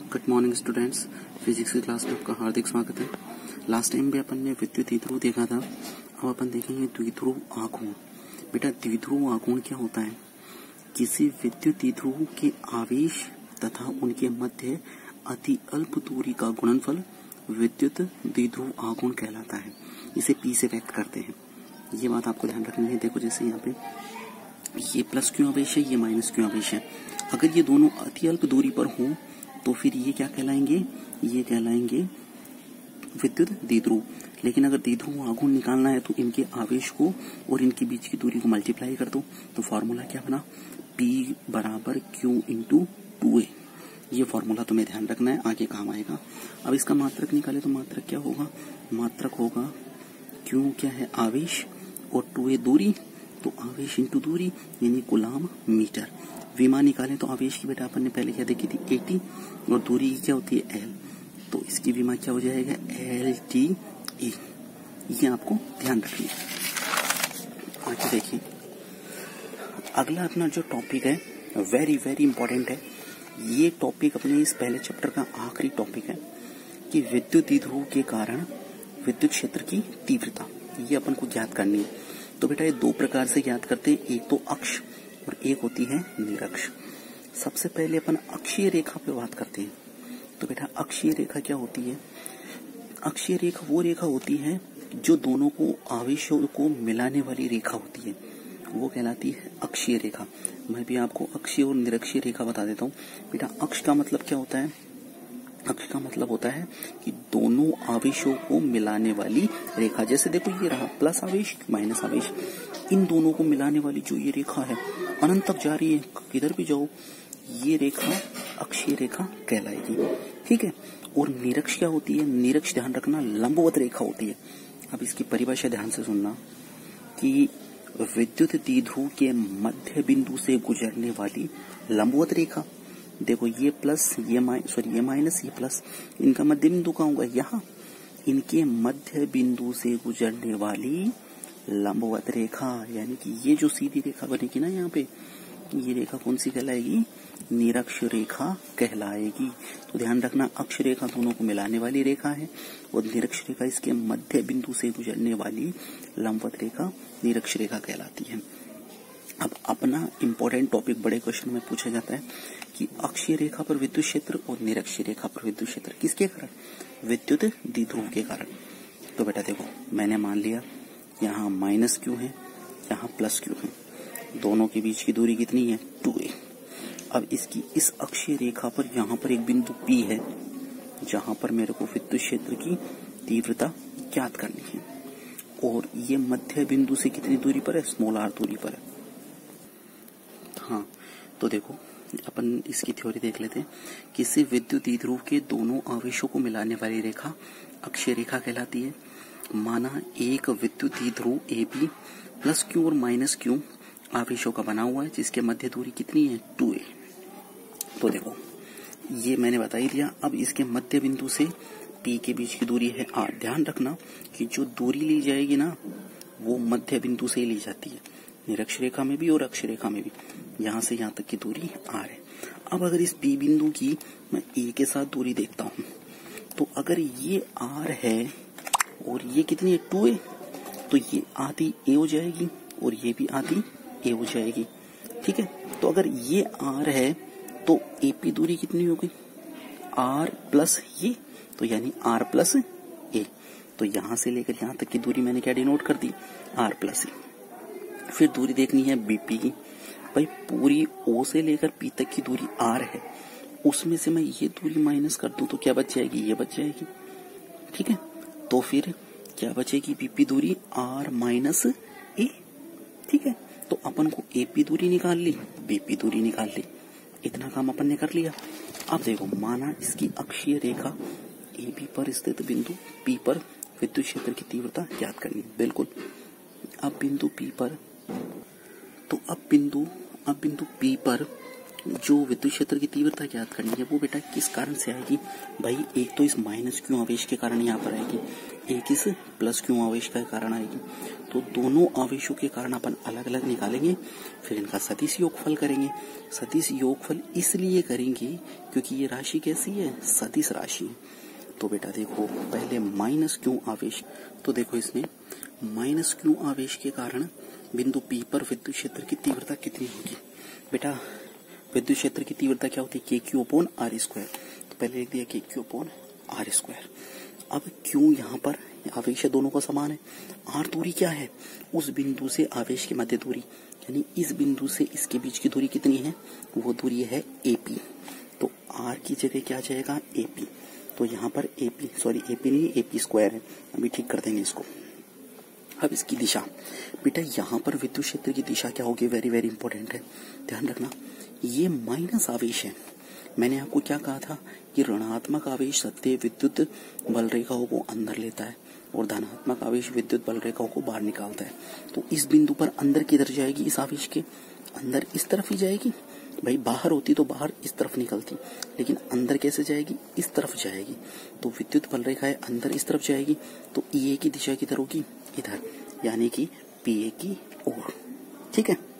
Good morning students, physics की class में आपका हार्दिक स्वागत है। लास्ट टाइम भी अपन ने विद्युत द्विध्रुव देखा था। अब अपन देखेंगे द्विध्रुव आघूर्ण। बेटा द्विध्रुव आघूर्ण क्या होता है? किसी विद्युत द्विध्रुव के आवेश तथा उनके मध्य अति अल्प दूरी का गुणनफल विद्युत द्विध्रुव आघूर्ण कहलाता है। इसे P से व्यक्त करते हैं। ये बात आपको ध्यान रखनी है। देखो जैसे यहाँ पे ये प्लस क्यू आवेश है, ये माइनस क्यू आवेश है। अगर ये दोनों अति अल्प दूरी पर हों तो फिर ये क्या कहलाएंगे? ये कहलाएंगे विद्युत द्विध्रुव। लेकिन अगर द्विध्रुव आघूर्ण निकालना है तो इनके आवेश को और इनके बीच की दूरी को मल्टीप्लाई कर दो। तो फॉर्मूला क्या बना? P बराबर Q इंटू 2A। ये फॉर्मूला तुम्हें ध्यान रखना है, आगे काम आएगा। अब इसका मात्रक निकाले तो मात्रक क्या होगा? मात्रक होगा Q क्या है? आवेश, और 2A दूरी, तो आवेश इंटू दूरी यानी कूलाम मीटर। विमा निकाले तो आवेश की बेटा अपन ने पहले क्या देखी थी? 80, और दूरी की क्या होती है? L। तो इसकी विमा क्या हो जाएगा? LTE। ये आपको ध्यान रखनी है। आगे देखिए, अगला अपना जो टॉपिक है वेरी वेरी इंपॉर्टेंट है। ये टॉपिक अपने इस पहले चैप्टर का आखिरी टॉपिक है कि विद्युत द्विध्रुव के कारण विद्युत क्षेत्र की तीव्रता, ये अपन को ज्ञात करनी है। तो बेटा ये दो प्रकार से ज्ञात करते हैं, एक तो अक्ष और एक होती है निरक्ष। सबसे पहले अपन अक्षीय रेखा पे बात करते हैं। तो बेटा अक्षीय रेखा क्या होती है? अक्षीय रेखा वो रेखा होती है जो दोनों को आवेशों को मिलाने वाली रेखा होती है, वो कहलाती है अक्षीय रेखा। मैं भी आपको अक्षीय और निरक्षीय रेखा बता देता हूँ। बेटा अक्ष का मतलब क्या होता है? अक्ष का मतलब होता है कि दोनों आवेशों को मिलाने वाली रेखा। जैसे देखो ये रहा प्लस आवेश माइनस आवेश, इन दोनों को मिलाने वाली जो ये रेखा है अनंत तक जा रही है, किधर भी जाओ ये रेखा अक्षीय रेखा कहलाएगी। ठीक है। और निरक्ष क्या होती है? निरक्ष ध्यान रखना लंबवत रेखा होती है। अब इसकी परिभाषा ध्यान से सुनना कि विद्युत द्विध्रुव के मध्य बिंदु से गुजरने वाली लंबवत रेखा। देखो ये प्लस, ये माइनस, ये प्लस, इनका मध्य बिंदु कहाँ होगा? यहाँ। इनके मध्य बिंदु से गुजरने वाली लंबवत रेखा, यानी कि ये जो सीधी रेखा बनेगी ना यहाँ पे, ये रेखा कौन सी कहलाएगी? निरक्ष रेखा कहलाएगी। तो ध्यान रखना अक्ष रेखा दोनों को मिलाने वाली रेखा है और निरक्ष रेखा इसके मध्य बिंदु से गुजरने वाली लंबवत रेखा निरक्ष रेखा कहलाती है। अब अपना इंपॉर्टेंट टॉपिक बड़े क्वेश्चन में पूछा जाता है कि अक्षीय रेखा पर विद्युत क्षेत्र और निरक्षीय रेखा पर विद्युत क्षेत्र किसके कारण? विद्युत द्विध्रुव के कारण। तो बेटा देखो मैंने मान लिया यहाँ माइनस क्यू है, यहाँ प्लस क्यू है, दोनों के बीच की दूरी कितनी है? 2A। अब इसकी इस अक्षीय रेखा पर यहाँ पर एक बिंदु P है जहां पर मेरे को विद्युत क्षेत्र की तीव्रता ज्ञात करनी है, और ये मध्य बिंदु से कितनी दूरी पर है? स्मॉल r दूरी पर है। हाँ, तो देखो अपन इसकी थ्योरी देख लेते हैं। किसी विद्युत द्विध्रुव के दोनों आवेशों को मिलाने वाली रेखा अक्षीय रेखा कहलाती है। माना एक विद्युत द्विध्रुव AB प्लस क्यू और माइनस क्यू आवेशों का बना हुआ है जिसके मध्य दूरी कितनी है? 2A। तो देखो ये मैंने बता ही दिया। अब इसके मध्य बिंदु से P के बीच की दूरी है R। ध्यान रखना कि जो दूरी ली जाएगी ना वो मध्य बिंदु से ही ली जाती है, निरक्ष रेखा में भी और अक्ष रेखा में भी। यहाँ से यहाँ तक की दूरी R है। अब अगर इस P बिंदु की मैं A के साथ दूरी देखता हूँ तो अगर ये R है और ये कितनी है? 2A, तो ये आधी A हो जाएगी और ये भी आधी A हो जाएगी। ठीक है। तो अगर ये R है तो AP दूरी कितनी हो गई? R प्लस ये, तो यानी R प्लस A। तो यहां से लेकर यहां तक की दूरी मैंने क्या डिनोट कर दी? R plus A। फिर दूरी देखनी है BP की। भाई पूरी O से लेकर P तक की दूरी R है, उसमें से मैं ये दूरी माइनस कर दूं तो क्या बच जाएगी? ये बच जाएगी। ठीक है। तो फिर क्या बचेगी? BP दूरी R माइनस A। ठीक है। तो अपन को AP दूरी निकाल ली, BP दूरी निकाल ली, इतना काम अपन ने कर लिया। अब देखो माना इसकी अक्षीय रेखा AB पर स्थित बिंदु P पर विद्युत क्षेत्र की तीव्रता ज्ञात करनी है। बिल्कुल। अब बिंदु P पर, तो अब बिंदु P पर जो विद्युत क्षेत्र की तीव्रता ज्ञात करनी है वो बेटा किस कारण से आएगी भाई, एक तो इस माइनस क्यू आवेश के कारण यहाँ पर आएगी, एक इस प्लस क्यू आवेश के कारण आएगी। तो दोनों आवेशों के कारण अपन अलग अलग निकालेंगे, फिर इनका सदिश योगफल करेंगे। सदिश योगफल इसलिए करेंगे क्योंकि ये राशि कैसी है, सदिश राशि। तो बेटा देखो पहले माइनस क्यू आवेश, तो देखो इसमें माइनस क्यू आवेश के कारण बिंदु P पर विद्युत क्षेत्र की तीव्रता कितनी होगी। बेटा विद्युत क्षेत्र की तीव्रता क्या होती है, के क्यू अपॉन आर स्क्वायर। तो पहले लिख दिया K Q upon R square. अब क्यू यहाँ पर आवेश दोनों का समान है, आर दूरी क्या है, उस बिंदु से आवेश की मध्य दूरी, यानी इस बिंदु से इसके बीच की दूरी कितनी है, वो दूरी है एपी। तो आर की जगह क्या जाएगा, एपी। तो यहाँ पर एपी नहीं, एपी स्क्वायर है, अभी ठीक कर देंगे इसको। अब इसकी दिशा, बेटा यहाँ पर विद्युत क्षेत्र की दिशा क्या होगी, वेरी वेरी इंपॉर्टेंट है, ध्यान रखना। ये माइनस आवेश है, मैंने आपको क्या कहा था कि ऋणात्मक आवेश सत्य विद्युत बल रेखाओं को अंदर लेता है और धनात्मक आवेश विद्युत बल रेखाओं को बाहर निकालता है। तो इस बिंदु पर अंदर किधर जाएगी, इस आवेश के अंदर इस तरफ ही जाएगी। भाई बाहर होती तो बाहर इस तरफ निकलती, लेकिन अंदर कैसे जाएगी, इस तरफ जाएगी। तो विद्युत बल रेखाएं अंदर इस तरफ जाएगी, तो ईए की दिशा किधर होगी, इधर, यानी कि पीए की ओर। ठीक है।